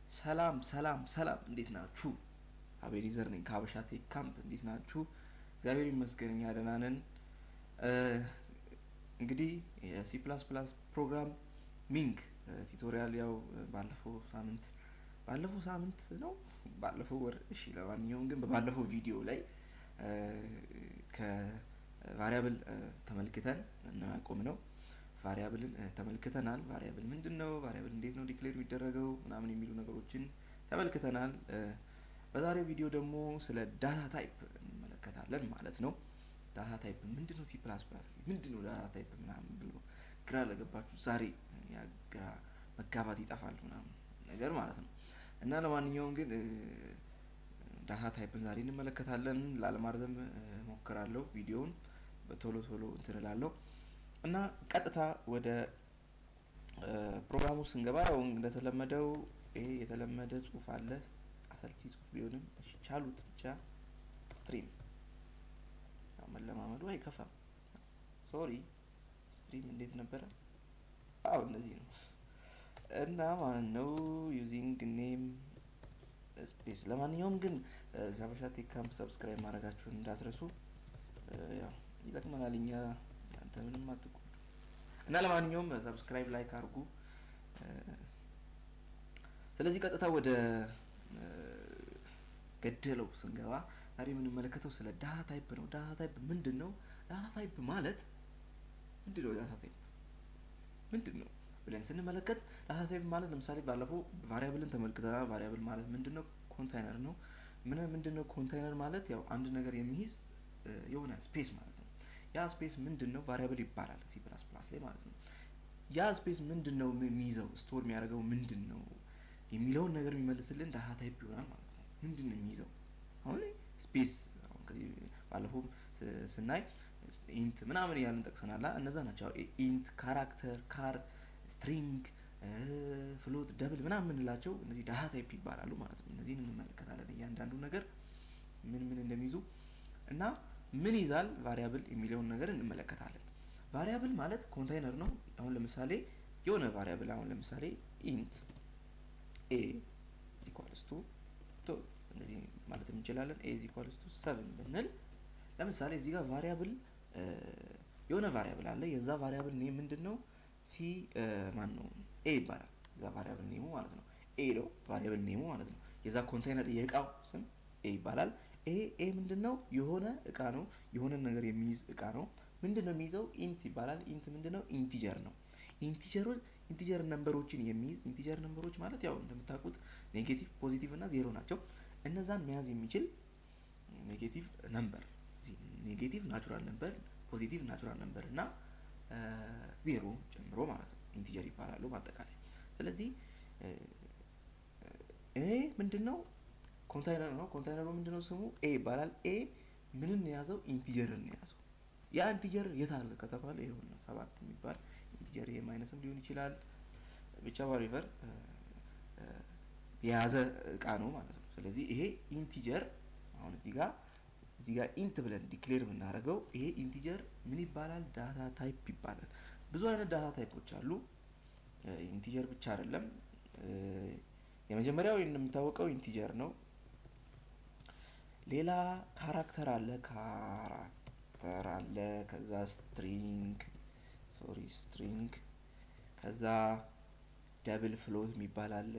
ሰላም እንዴት ናችሁ? አቤኔዘር ነኝ ከሀበሻ ቴክ ካምፕ። እንዴት ናችሁ? እግዚአብሔር ይመስገን እኛ ደህና ነን። እንግዲህ የሲ ፕላስ ፕላስ ፕሮግራም ሚንግ ቱቶሪያል ያው ባለፈው ሳምንት ነው ባለፈው ወር እሺ፣ ለማንኛውም ግን በባለፈው ቪዲዮ ላይ ከቫሪያብል ተመልክተን እናቆም ነው። ቫሪያብልን ተመልክተናል። ቫሪያብል ምንድነው? ቫሪያብል እንዴት ነው ዲክሌር የሚደረገው ምናምን የሚሉ ነገሮችን ተመልክተናል። በዛሬው ቪዲዮ ደግሞ ስለ ዳታ ታይፕ እንመለከታለን ማለት ነው። ዳታ ታይፕ ምንድነው? ሲ ፕላስ ፕላስ ምንድነው ዳታ ታይፕ ምናምን ብሎ ግራ ለገባችሁ ዛሬ ያግራ መጋባት ይጠፋል ምናምን ነገር ማለት ነው። እና ለማንኛውም ግን ዳታ ታይፕን ዛሬ እንመለከታለን። ላለማርዘም ሞክራለሁ ቪዲዮውን በቶሎ እንትን እላለሁ እና ቀጥታ ወደ ፕሮግራሙ ስንገባ እንደተለመደው ይሄ የተለመደ ጽሁፍ አለ። አሰልቺ ጽሁፍ ቢሆንም እሺ ቻሉት ብቻ ስትሪም መለማመዱ አይከፋም። ሶሪ ስትሪም እንዴት ነበር? እንደዚህ ነው እና ማን ነው ዩዚንግ ኔም ስፔስ። ለማንኛውም ግን ሀበሻ ቴክ ካምፕ ሰብስክራይብ ማድረጋችሁን እንዳትረሱ። ያው ይጠቅመናል እኛ አንተ ምንም አትቁ እና ለማንኛውም ሰብስክራይብ ላይክ አድርጉ። ስለዚህ ቀጥታ ወደ ገደለው ስንገባ ዛሬ የምንመለከተው ስለ ዳታ ታይፕ ነው። ዳታ ታይፕ ምንድነው? ዳታ ታይፕ ማለት ምንድነው? ዳታ ታይፕ ምንድነው ብለን ስንመለከት ዳታ ታይፕ ማለት ለምሳሌ ባለፈው ቫሪያብልን ተመልክተናል። ቫሪያብል ማለት ምንድነው? ኮንቴይነር ነው። ምንድነው ኮንቴይነር ማለት? ያው አንድ ነገር የሚይዝ የሆነ ስፔስ ማለት ነው። ያ ስፔስ ምንድነው? ቫሪያብል ይባላል ሲ ፕላስ ፕላስ ላይ ማለት ነው። ያ ስፔስ ምንድነው የሚይዘው? ስቶር የሚያደርገው ምንድነው የሚለውን ነገር የሚመልስልን ዳታ ታይፕ ይሆናል ማለት ነው። ምንድነው የሚይዘው? አሁን ስፔስ አሁን ከዚህ ባለፈው ስናይ ኢንት ምናምን ያለን ጠቅሰናል። እነዛ ናቸው ኢንት፣ ካራክተር፣ ካር፣ ስትሪንግ፣ ፍሎት፣ ደብል ምናምን እንላቸው እነዚህ ዳታ ታይፕ ይባላሉ ማለት ነው። እነዚህን እንመለከታለን እያንዳንዱ ነገር ምን እንደሚይዙ እና ምን ይዛል ቫሪያብል የሚለውን ነገር እንመለከታለን። ቫሪያብል ማለት ኮንቴይነር ነው። አሁን ለምሳሌ የሆነ ቫሪያብል አሁን ለምሳሌ ኢንት a = to እንደዚህ ማለት እንችላለን። a = 7 ብንል ለምሳሌ እዚህ ጋር ቫሪያብል የሆነ ቫሪያብል አለ። የዛ ቫሪያብል ኔም ምንድነው? ሲ ማን ነው a ይባላል። የዛ ቫሪያብል ኔሙ ማለት ነው a ነው ቫሪያብል ኔሙ ማለት ነው። የዛ ኮንቴይነር የእቃው ስም a ይባላል። ይሄ ምንድነው? የሆነ እቃ ነው። የሆነ ነገር የሚይዝ እቃ ነው። ምንድነው የሚይዘው? ኢንት ይባላል። ኢንት ምንድነው? ኢንቲጀር ነው። ኢንቲጀር ነምበሮችን የሚይዝ ኢንቲጀር ነምበሮች ማለት ያው እንደምታውቁት ኔጌቲቭ፣ ፖዚቲቭ እና ዜሮ ናቸው። እነዛን መያዝ የሚችል ኔጌቲቭ ነምበር፣ ኔጌቲቭ ናቹራል ነምበር፣ ፖዚቲቭ ናቹራል ነምበር እና ዜሮ ጨምሮ ማለት ነው ኢንቲጀር ይባላሉ በአጠቃላይ። ስለዚህ ይሄ ምንድነው? ኮንቴይነር ነው። ኮንቴይነሩ ምንድነው? ስሙ a ይባላል። a ምንን የያዘው? ኢንቲጀርን የያዘው። ያ ኢንቲጀር የት አለ ከተባለ ይሄውና 7 የሚባል ኢንቲጀር፣ ይሄ ማይነስም ሊሆን ይችላል ብቻ ዋሪቨር የያዘ እቃ ነው ማለት ነው። ስለዚህ ይሄ ኢንቲጀር አሁን እዚህ ጋር ኢንት ብለን ዲክሌር የምናደርገው ይሄ ኢንቲጀር ምን ይባላል? ዳታ ታይፕ ይባላል። ብዙ አይነት ዳታ ታይፖች አሉ። ኢንቲጀር ብቻ አይደለም። የመጀመሪያው እንደምታወቀው ኢንቲጀር ነው። ሌላ ካራክተር አለ፣ ከዛ ስትሪንግ ከዛ ደብል ፍሎት የሚባል አለ።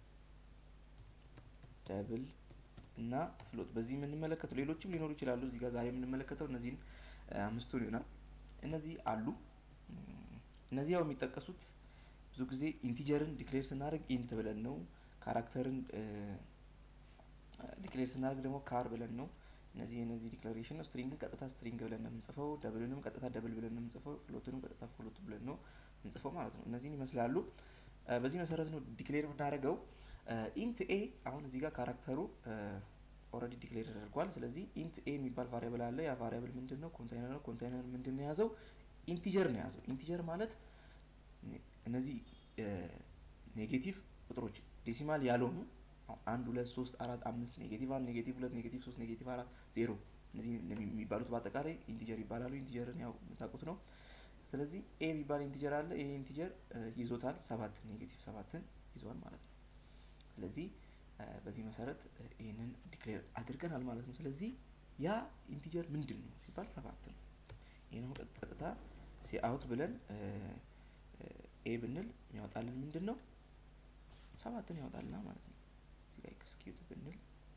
ደብል እና ፍሎት በዚህ የምንመለከተው ሌሎችም ሊኖሩ ይችላሉ። እዚህ ጋር ዛሬ የምንመለከተው እነዚህን አምስቱን ይሆናል። እነዚህ አሉ። እነዚህ ያው የሚጠቀሱት ብዙ ጊዜ ኢንቲጀርን ዲክሌር ስናደርግ ኢንት ብለን ነው። ካራክተርን ዲክሌር ስናደርግ ደግሞ ካር ብለን ነው። እነዚህ ዲክላሬሽን ነው። ስትሪንግን ቀጥታ ስትሪንግ ብለን ነው የምንጽፈው። ደብልንም ቀጥታ ደብል ብለን ነው የምንጽፈው። ፍሎትንም ቀጥታ ፍሎት ብለን ነው የምንጽፈው ማለት ነው። እነዚህን ይመስላሉ። በዚህ መሰረት ነው ዲክሌር የምናደርገው። ኢንት a አሁን እዚህ ጋር ካራክተሩ ኦልሬዲ ዲክሌር ተደርጓል። ስለዚህ ኢንት a የሚባል ቫሪያብል አለ። ያ ቫሪያብል ምንድነው? ኮንቴይነር ነው። ኮንቴይነር ምንድነው የያዘው? ኢንቲጀር ነው የያዘው። ኢንቲጀር ማለት እነዚህ ኔጌቲቭ ቁጥሮች ዴሲማል ያልሆኑ 1 2 3 4 5 ኔጌቲቭ 1 ኔጌቲቭ 2 ኔጌቲቭ 3 ኔጌቲቭ 4 0 እነዚህ የሚባሉት በአጠቃላይ ኢንቲጀር ይባላሉ። ኢንቲጀርን ያው የምታውቁት ነው። ስለዚህ a የሚባል ኢንቲጀር አለ። ይሄ ኢንቲጀር ይዞታል 7 ኔጌቲቭ 7ን ይዟል ማለት ነው። ስለዚህ በዚህ መሰረት ይሄንን ዲክሌር አድርገናል ማለት ነው። ስለዚህ ያ ኢንቲጀር ምንድነው ሲባል 7 ነው። ይሄን ቀጥታ ሲአውት ብለን ኤ ብንል የሚያወጣልን ምንድነው 7ን ያወጣልናል ማለት ነው። እዚህ ጋር ኤክስኪዩት ብንል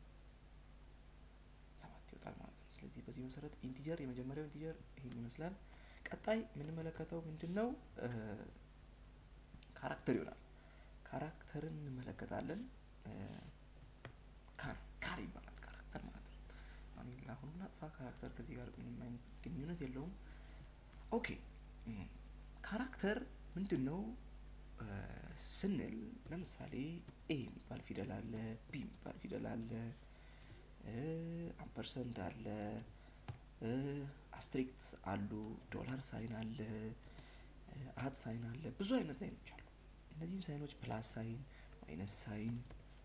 7 ይወጣል ማለት ነው። ስለዚህ በዚህ መሰረት ኢንቲጀር የመጀመሪያው ኢንቲጀር ይሄን ይመስላል። ቀጣይ የምንመለከተው ምንድነው ካራክተር ይሆናል። ካራክተርን እንመለከታለን። ካር ይባላል ካራክተር ማለት ነው። አሁን ላጥፋ። ካራክተር ከዚህ ጋር ምንም አይነት ግንኙነት የለውም። ኦኬ ካራክተር ምንድነው ስንል ለምሳሌ ኤ የሚባል ፊደል አለ፣ ቢ የሚባል ፊደል አለ፣ አምፐርሰንት አለ፣ አስትሪክስ አሉ፣ ዶላር ሳይን አለ፣ አት ሳይን አለ፣ ብዙ አይነት ሳይኖች አሉ። እነዚህን ሳይኖች ፕላስ ሳይን፣ ማይነስ ሳይን፣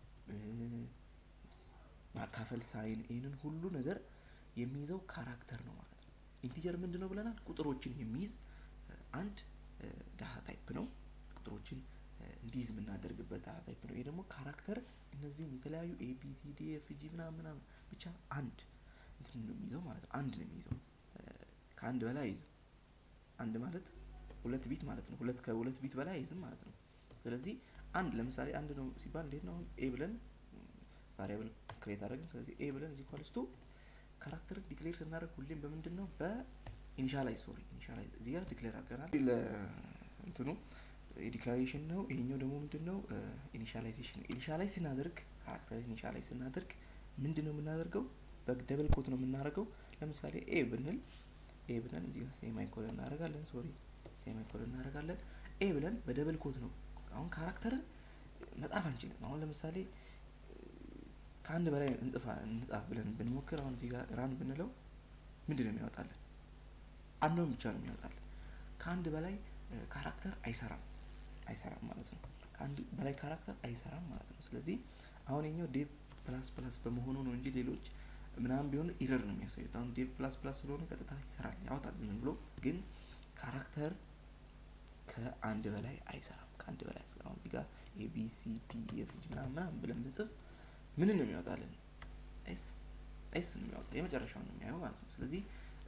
ማካፈል ሳይን ይሄንን ሁሉ ነገር የሚይዘው ካራክተር ነው ማለት ነው። ኢንቲጀር ምንድነው ብለናል? ቁጥሮችን የሚይዝ አንድ ዳታ ታይፕ ነው። ቁጥሮችን እንዲይዝ የምናደርግበት ዳታ ታይፕ ነው። ይሄ ደግሞ ካራክተር እነዚህን የተለያዩ ኤ ቢ ሲ ዲ ኤፍ ጂ ምናምን ብቻ አንድ እንትን ነው የሚይዘው ማለት ነው። አንድ ነው የሚይዘው፣ ከአንድ በላይ አይይዝም። አንድ ማለት 2 ቢት ማለት ነው። ከሁለት ቢት በላይ አይይዝም ማለት ነው። ስለዚህ አንድ ለምሳሌ አንድ ነው ሲባል እንዴት ነው? ኤ ብለን ቫሪያብል ክሬት አደረግን። ስለዚህ ኤ ብለን እዚህ ኢኳልስ ቱ ካራክተር ዲክሌር ስናደርግ ሁሌም በምንድነው በኢኒሻላይዝ ኢኒሻላይዝ እዚህ ጋር ዲክሌር አድርገናል። ለእንትኑ የዲክላሬሽን ነው። ይሄኛው ደግሞ ምንድነው ኢኒሻላይዜሽን ነው። ኢኒሻላይዝ ስናደርግ ካራክተር ኢኒሻላይዝ ስናደርግ ምንድነው የምናደርገው? በደብል ኮት ነው የምናደርገው። ለምሳሌ ኤ ብለን እዚህ ጋር ሴማይኮለን እናደርጋለን። ሴማይኮለን እናደርጋለን። ኤ ብለን በደብል ኮት ነው። አሁን ካራክተርን መጻፍ አንችልም። አሁን ለምሳሌ ከአንድ በላይ እንጻፍ ብለን ብንሞክር አሁን እዚህ ጋር ራን ብንለው ምንድነው የሚያወጣልን? አንዱን ብቻ ነው የሚያወጣልን። ከአንድ በላይ ካራክተር አይሰራም ማለት ነው። ከአንድ በላይ ካራክተር አይሰራም ማለት ነው። ስለዚህ አሁን የኛው ዴቭ ፕላስ በመሆኑ ነው እንጂ ሌሎች ምናምን ቢሆን ኢረር ነው የሚያሳዩት። አሁን ዴቭ ፕላስ ስለሆነ ቀጥታ ይሰራል ያወጣል ዝም ብሎ። ግን ካራክተር ከአንድ በላይ አይሰራም። ከአንድ በላይ አሁን እዚህ ጋር ኤ ቢ ሲ ዲ ኤፍ ጂ ምናምን ብለን ብንጽፍ ምን ነው የሚያወጣልን? ኤስ ነው የሚያወጣው። የመጨረሻው ነው የሚያየው ማለት ነው። ስለዚህ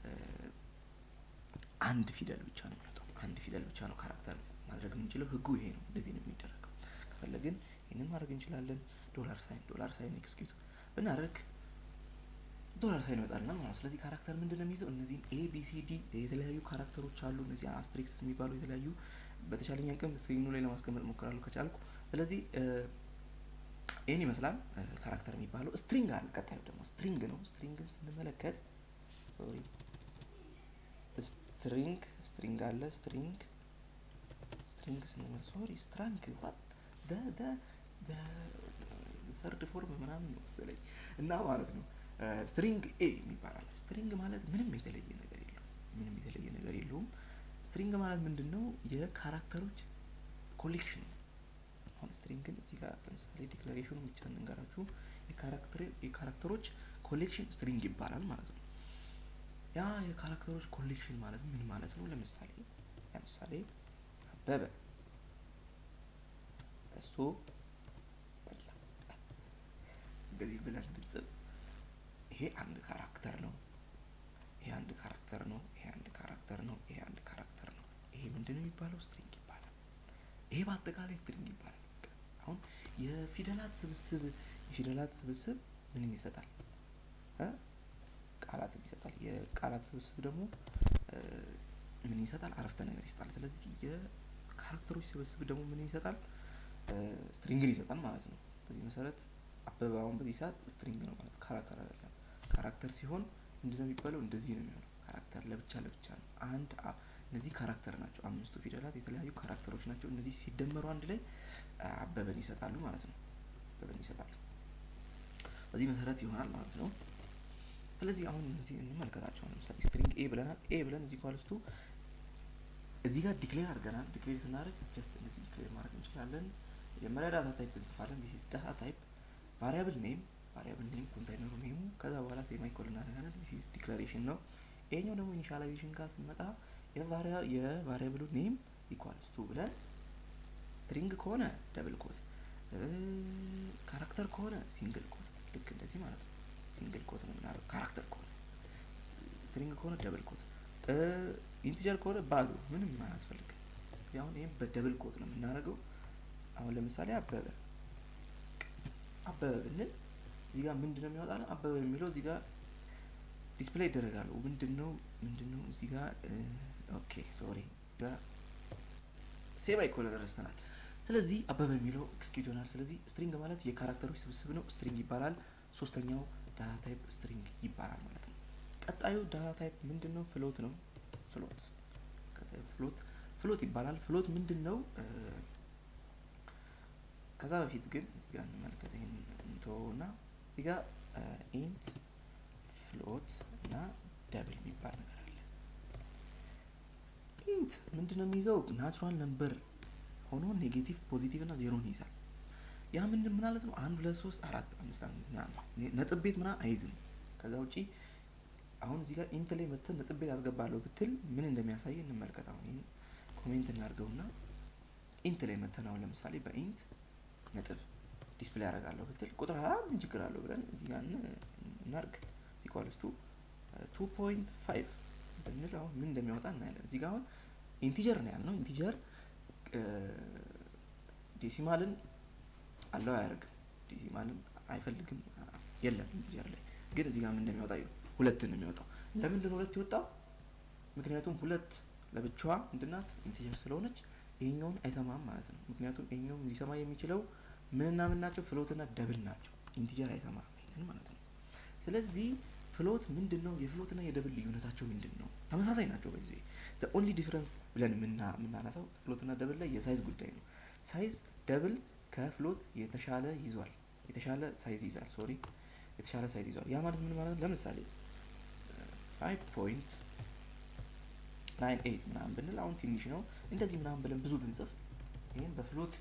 አንድ ፊደል ብቻ ነው የሚያወጣው። አንድ ፊደል ብቻ ነው ካራክተር ማድረግ የምንችለው። ህጉ ይሄ ነው። እንደዚህ ነው የሚደረገው። ከፈለግን ይሄንን ማድረግ እንችላለን። ዶላር ሳይን ኤክስኪዩት ብናደርግ ዶላር ሳይን ይወጣልናል ማለት ነው። ስለዚህ ካራክተር ምንድነው የሚይዘው? እነዚህን ኤ ቢ ሲ ዲ የተለያዩ ካራክተሮች አሉ። እነዚህ አስትሪክስ የሚባሉ የተለያዩ በተቻለኝ አቅም ስክሪኑ ላይ ለማስቀመጥ ሞክራለሁ ከቻልኩ። ስለዚህ ይሄን ይመስላል ካራክተር የሚባለው። ስትሪንግ አለ። ቀጣዩ ደግሞ ስትሪንግ ነው። ስትሪንግን ስንመለከት ስትሪንግ አለ። ስትሪንግ ስንመለከት ስትራንግ ዋት ሰርድ ፎርም ምናምን ነው መሰለኝ እና ማለት ነው። ስትሪንግ ኤ የሚባል ስትሪንግ ማለት ምንም የተለየ ነገር የለውም። ስትሪንግ ማለት ምንድነው? የካራክተሮች ኮሌክሽን ነው። አሁን ስትሪንግን እዚህ ጋር ለምሳሌ ዲክላሬሽኑ ብቻ እንንገራችሁ። የካራክተሮች ኮሌክሽን ስትሪንግ ይባላል ማለት ነው። ያ የካራክተሮች ኮሌክሽን ማለት ምን ማለት ነው? ለምሳሌ አበበ እሱ በላ እንደዚህ ብለን ብንጽፍ ይሄ አንድ ካራክተር ነው። ይሄ ምንድነው የሚባለው? ስትሪንግ ይባላል። ይሄ በአጠቃላይ ስትሪንግ ይባላል። አሁን የፊደላት ስብስብ ምን ይሰጣል? ቃላትን ይሰጣል። የቃላት ስብስብ ደግሞ ምን ይሰጣል? አረፍተ ነገር ይሰጣል። ስለዚህ የካራክተሮች ስብስብ ደግሞ ምን ይሰጣል? ስትሪንግን ይሰጣል ማለት ነው። በዚህ መሰረት አበበ አሁን በዚህ ሰዓት ስትሪንግ ነው ማለት ካራክተር አይደለም። ካራክተር ሲሆን ምንድነው የሚባለው? እንደዚህ ነው የሚሆነው። ካራክተር ለብቻ ነው። እነዚህ ካራክተር ናቸው። 5ቱ ፊደላት የተለያዩ ካራክተሮች ናቸው። እነዚህ ሲደመሩ አንድ ላይ አበበን ይሰጣሉ ማለት ነው። በዚህ መሰረት ይሆናል ማለት ነው። ስለዚህ አሁን እዚህ እንመልከታቸው። ለምሳሌ ስትሪንግ ኤ ብለናል። ኤ ብለን እዚህ ኳልስቱ እዚህ ጋር ዲክሌር አድርገናል። ዲክሌር ስናደርግ ጀስት እንደዚህ ዲክሌር ማድረግ እንችላለን። የመጀመሪያ ዳታ ታይፕ እንጽፋለን። this is data type variable name ኮንቴይነሩ ኔሙ፣ ከዛ በኋላ ሴማይኮለን እናደርጋለን። this is ዲክላሬሽን ነው። ይሄኛው ደግሞ ኢኒሻላይዜሽን ጋር ስንመጣ የቫሪያብሉ ኔም ኢኳልስ ቱ ብለን ስትሪንግ ከሆነ ደብል ኮት ካራክተር ከሆነ ሲንግል ኮት ልክ እንደዚህ ማለት ነው። ሲንግል ኮት ነው የምናደርገው ካራክተር ከሆነ። ስትሪንግ ከሆነ ደብል ኮት፣ ኢንቲጀር ከሆነ ባዶ ምንም አያስፈልግም። አሁን ይሄን በደብል ኮት ነው የምናደርገው። አሁን ለምሳሌ አበበ ብንል እዚህ ጋር ምንድነው የሚወጣው? አበበ የሚለው እዚህ ጋር ዲስፕሌይ ይደረጋል። ምንድነው እዚህ ጋር ኦኬ ሶሪ ጋር ሴቭ አይኮን ረስተናል። ስለዚህ አበበ የሚለው ኤክስኪዩት ይሆናል። ስለዚህ ስትሪንግ ማለት የካራክተሮች ስብስብ ነው፣ ስትሪንግ ይባላል። ሶስተኛው ዳታ ታይፕ ስትሪንግ ይባላል ማለት ነው። ቀጣዩ ዳታ ታይፕ ምንድነው? ፍሎት ነው። ፍሎት ይባላል። ፍሎት ምንድነው? ከዛ በፊት ግን እዚህ ጋር እንመልከት። ይሄን እንተውና እዚህ ጋር ኢንት ፍሎት እና ደብል የሚባል ነገር አለ። ኢንት ምንድነው የሚይዘው? ናቹራል ነምበር ሆኖ ኔጌቲቭ፣ ፖዚቲቭ እና ዜሮን ይይዛል። ያ ምንድን ማለት ነው? 1 2 3 4 5 ምናምን ነጥብ ቤት ምናምን አይዝም። ከዛ ውጪ አሁን እዚህ ጋር ኢንት ላይ መተን ነጥብ ቤት አስገባለሁ ብትል ምን እንደሚያሳይ እንመልከት። አሁን ይሄን ኮሜንት እናድርገውና ኢንት ላይ መተን አሁን ለምሳሌ በኢንት ነጥብ ዲስፕሌይ ያደርጋለሁ ብትል ቁጥር ምን ችግር አለው ብለን እዚህ ጋር እናርግ ኢኳልስ ቱ 2.5 ብንል አሁን ምን እንደሚያወጣ እናያለን። እዚህ ጋር አሁን ኢንቲጀር ነው ያልነው። ኢንቲጀር ዴሲማልን አለው አያደርግም፣ ዴሲማልን አይፈልግም፣ የለም ኢንቲጀር ላይ። ግን እዚህ ጋር ምን እንደሚያወጣ ይኸው 2 ነው የሚያወጣው። ለምን ሁለት ይወጣው? ምክንያቱም 2 ለብቻዋ ምንድናት? ኢንቲጀር ስለሆነች ይሄኛውን አይሰማም ማለት ነው። ምክንያቱም ይሄኛውን ሊሰማ የሚችለው ምንና ምን ናቸው? ፍሎት እና ደብል ናቸው። ኢንቲጀር አይሰማም ይሄንን ማለት ነው። ስለዚህ ፍሎት ምንድነው? የፍሎት እና የደብል ልዩነታቸው ምንድነው? ተመሳሳይ ናቸው። በዚህ the only difference ብለን ምናነሳው ፍሎት እና ደብል ላይ የሳይዝ ጉዳይ ነው። ሳይዝ ደብል ከፍሎት የተሻለ ይዟል፣ የተሻለ ሳይዝ ይዛል። የተሻለ ሳይዝ ይዟል። ያ ማለት ምን ማለት ነው? ለምሳሌ 5.98 ምናምን ብንል አሁን ትንሽ ነው እንደዚህ ምናምን ብለን ብዙ ብንጽፍ ይሄን በፍሎት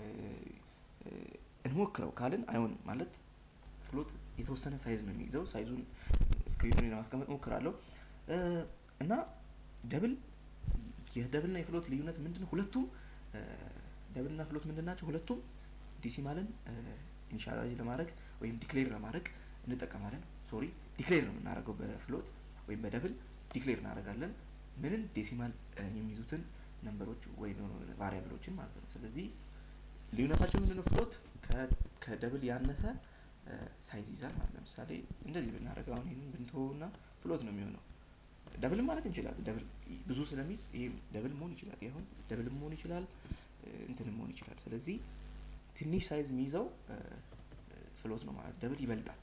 እንሞክረው ካልን አይሆንም ማለት ፍሎት የተወሰነ ሳይዝ ነው የሚይዘው። ሳይዙን ስክሪኑ ላይ ለማስቀመጥ ሞክራለሁ። እና ደብል የደብል እና የፍሎት ልዩነት ምንድነው? ሁለቱም ደብል እና ፍሎት ምንድናቸው? ሁለቱም ዲሲማልን ኢኒሻላይዝ ለማድረግ ወይም ዲክሌር ለማድረግ እንጠቀማለን። ዲክሌር ነው የምናደርገው በፍሎት ወይም በደብል ዲክሌር እናደርጋለን። ምንን? ዴሲማል የሚይዙትን ነምበሮች ወይም ቫሪያብሎችን ማለት ነው። ስለዚህ ልዩነታቸው ምንድነው? ፍሎት ከደብል ያነሰ ሳይዝ ይዛል ማለት ነው። ለምሳሌ እንደዚህ ብናደርገው አሁን ይሄንን ብንተውና ፍሎት ነው የሚሆነው። ደብል ማለት እንችላለን። ደብል ብዙ ስለሚይዝ ይሄ ደብል መሆን ይችላል። ይሄን ደብል መሆን ይችላል፣ እንትን መሆን ይችላል። ስለዚህ ትንሽ ሳይዝ የሚይዘው ፍሎት ነው ማለት ደብል ይበልጣል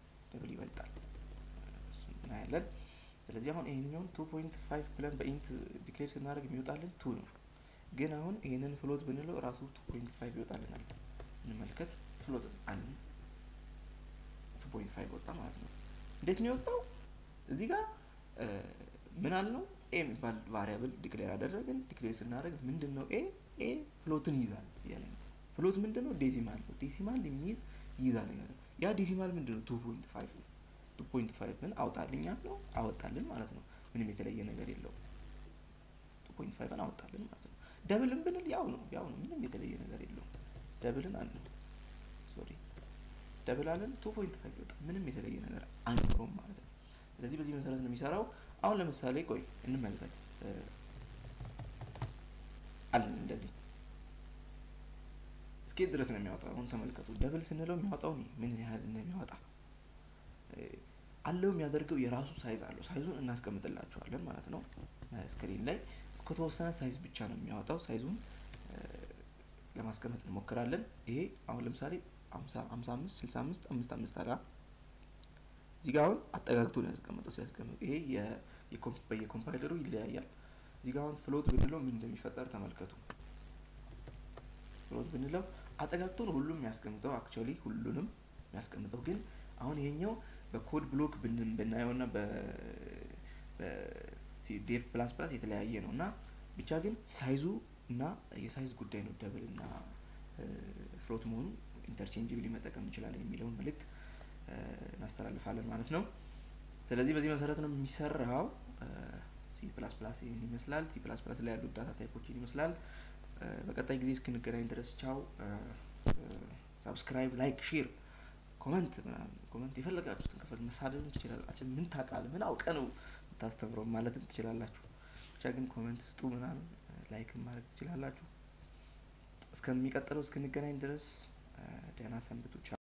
እናያለን። ስለዚህ አሁን ይሄንኛውን 2.5 ብለን በኢንት ዲክሌር ስናደርግ የሚወጣልን 2 ነው። ግን አሁን ይሄንን ፍሎት ብንለው ራሱ 2.5 ይወጣልናል። እንመልከት። ፍሎት አን 2.5 ወጣ ማለት ነው። እንዴት ነው የወጣው? እዚህ ጋር ምን አልነው? ኤ የሚባል ቫሪያብል ዲክሌር አደረግን። ዲክሌር ስናደርግ ምንድነው? ኤ ፍሎትን ይዛል ያለን። ፍሎት ምንድነው? ዴሲማል ነው። ዴሲማል የሚይዝ ይዛል ያለን። ያ ዴሲማል ምንድነው? 2.5 ነው። 2.5ን አውጣልኝ ያለው አወጣልን ማለት ነው። ምንም የተለየ ነገር የለውም። 2.5ን አወጣልን ማለት ነው። ደብልን ብንል ያው ነው ምንም የተለየ ነገር የለውም። ደብልን አለን ደብል አለን 2.5 ይወጣ ምንም የተለየ ነገር አይኖርም ማለት ነው። ስለዚህ በዚህ መሰረት ነው የሚሰራው። አሁን ለምሳሌ ቆይ እንመልከት። አለን እንደዚህ እስኪ ድረስ ነው የሚያወጣው። አሁን ተመልከቱ። ደብል ስንለው የሚያወጣው ምን ያህል እንደሚያወጣ አለው። የሚያደርገው የራሱ ሳይዝ አለው። ሳይዙን እናስቀምጥላችኋለን ማለት ነው። ስክሪን ላይ እስከተወሰነ ሳይዝ ብቻ ነው የሚያወጣው። ሳይዙን ለማስቀመጥ እንሞክራለን። ይሄ አሁን ለምሳሌ 55 65 55 አላ እዚህ ጋር አሁን አጠጋግቶ ነው ያስቀመጠው። ሲያስቀምጥ ይሄ የኮምፓይለሩ ይለያያል። እዚህ ጋር አሁን ፍሎት ብንለው ምን እንደሚፈጠር ተመልከቱ። ፍሎት ብንለው አጠጋግቶ ነው ሁሉም የሚያስቀምጠው። አክቹአሊ ሁሉንም የሚያስቀምጠው ግን አሁን ይሄኛው በኮድ ብሎክ ብናየውና በዴፍ ፕላስ ፕላስ የተለያየ ነውና ብቻ ግን ሳይዙ እና የሳይዝ ጉዳይ ነው ደብል እና ፍሎት መሆኑ ኢንተርቼንጅብሊ መጠቀም እንችላለን የሚለውን መልእክት እናስተላልፋለን ማለት ነው። ስለዚህ በዚህ መሰረት ነው የሚሰራው። ሲ ፕላስ ፕላስ ይሄን ይመስላል። ሲ ፕላስ ፕላስ ላይ ያሉ ዳታ ታይፖችን ይመስላል። በቀጣይ ጊዜ እስክንገናኝ ድረስ ቻው። ሳብስክራይብ፣ ላይክ፣ ሼር፣ ኮመንት ምናምን ኮመንት የፈለጋችሁትን ክፍል መሳደብ ትችላላችሁ። ምን ታውቃለህ ምን አውቀህ ነው የምታስተምረው ማለትም ትችላላችሁ። ብቻ ግን ኮመንት ስጡ ምናምን ላይክ ማድረግ ትችላላችሁ። እስከሚቀጥለው እስክንገናኝ ድረስ ደህና ሰንብቱ።